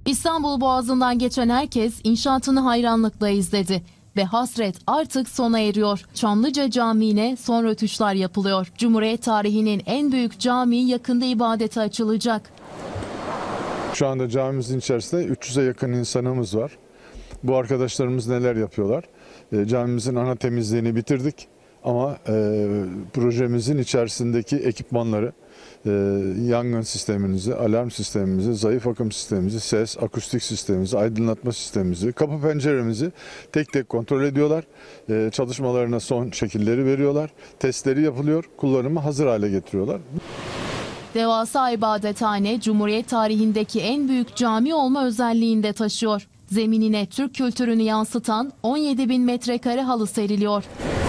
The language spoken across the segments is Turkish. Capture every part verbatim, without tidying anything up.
İstanbul Boğazı'ndan geçen herkes inşaatını hayranlıkla izledi. Ve hasret artık sona eriyor. Çamlıca Camii'ne son rötuşlar yapılıyor. Cumhuriyet tarihinin en büyük camii yakında ibadete açılacak. Şu anda camimizin içerisinde üç yüze yakın insanımız var. Bu arkadaşlarımız neler yapıyorlar? E, camimizin ana temizliğini bitirdik. Ama e, projemizin içerisindeki ekipmanları, e, yangın sistemimizi, alarm sistemimizi, zayıf akım sistemimizi, ses, akustik sistemimizi, aydınlatma sistemimizi, kapı penceremizi tek tek kontrol ediyorlar. E, çalışmalarına son şekilleri veriyorlar. Testleri yapılıyor, kullanıma hazır hale getiriyorlar. Devasa ibadethane Cumhuriyet tarihindeki en büyük cami olma özelliğini de taşıyor. Zeminine Türk kültürünü yansıtan on yedi bin metrekare halı seriliyor.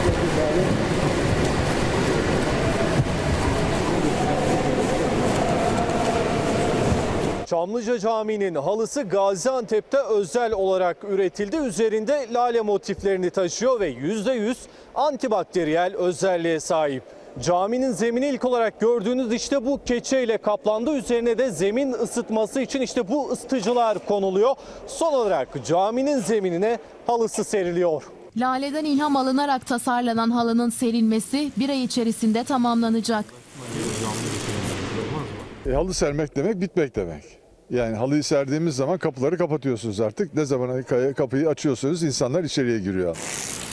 Çamlıca Camii'nin halısı Gaziantep'te özel olarak üretildi. Üzerinde lale motiflerini taşıyor ve yüzde yüz antibakteriyel özelliğe sahip. Caminin zemini ilk olarak gördüğünüz işte bu keçeyle kaplandı. Üzerine de zemin ısıtması için işte bu ısıtıcılar konuluyor. Son olarak caminin zeminine halısı seriliyor. Laleden ilham alınarak tasarlanan halının serilmesi bir ay içerisinde tamamlanacak. E, halı sermek demek bitmek demek. Yani halıyı serdiğimiz zaman kapıları kapatıyorsunuz artık. Ne zaman kapıyı açıyorsunuz insanlar içeriye giriyor.